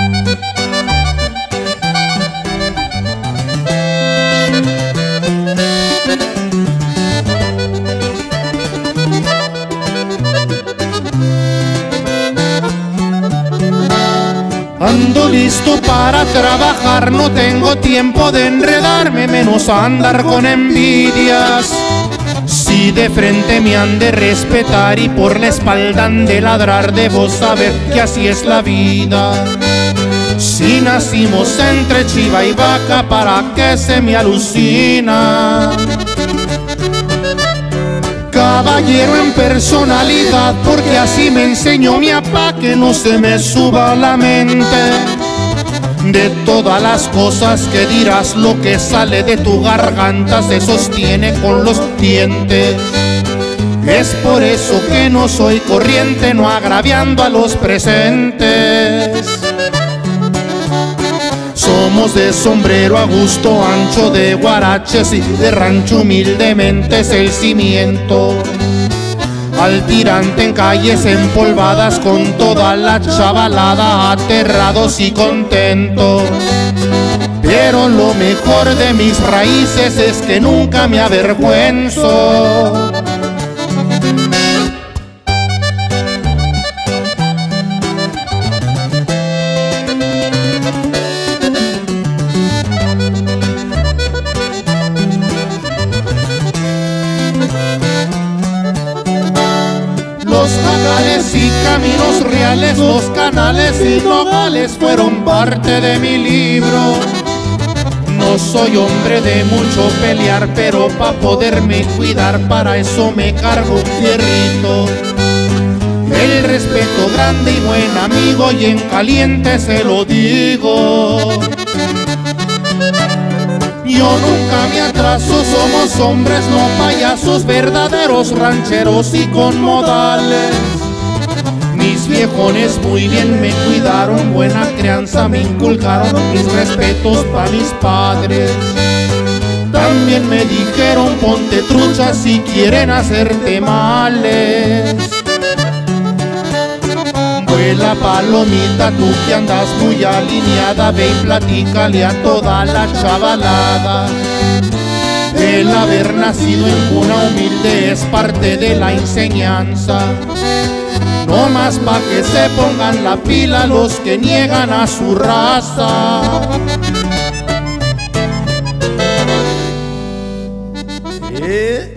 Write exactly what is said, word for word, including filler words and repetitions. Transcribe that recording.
Ando listo para trabajar, no tengo tiempo de enredarme, menos andar con envidias. Si de frente me han de respetar y por la espalda han de ladrar, debo saber que así es la vida. Si nacimos entre chiva y vaca, ¿para qué se me alucina? Caballero en personalidad, porque así me enseñó mi papá, que no se me suba la mente. De todas las cosas que dirás, lo que sale de tu garganta se sostiene con los dientes. Es por eso que no soy corriente, no agraviando a los presentes. Somos de sombrero a gusto ancho, de guaraches y de rancho, humildemente es el cimiento. Al tirante en calles empolvadas con toda la chavalada, aterrados y contentos. Pero lo mejor de mis raíces es que nunca me avergüenzo. Los jacales y caminos reales, los canales y nogales fueron parte de mi libro. No soy hombre de mucho pelear, pero pa' poderme cuidar, para eso me cargo un fierrito. El respeto grande y buen amigo, y en caliente se lo digo. Yo nunca me atraso, somos hombres, no payasos, verdaderos rancheros y con modales. Mis viejones muy bien me cuidaron, buena crianza me inculcaron, mis respetos pa' mis padres. También me dijeron, ponte trucha si quieren hacerte males. Vuela palomita, tú que andas muy alineada, ve y platícale a toda la chavalada. El haber nacido en cuna humilde es parte de la enseñanza. No más pa' que se pongan la pila los que niegan a su raza. ¿Eh?